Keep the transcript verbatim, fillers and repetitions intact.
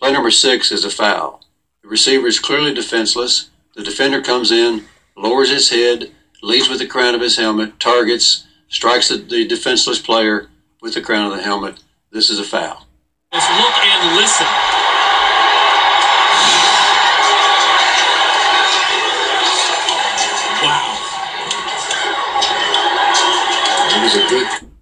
Play number six is a foul. The receiver is clearly defenseless. The defender comes in, lowers his head, leads with the crown of his helmet, targets, strikes the, the defenseless player with the crown of the helmet. This is a foul. Let's look and listen. Wow. It was a good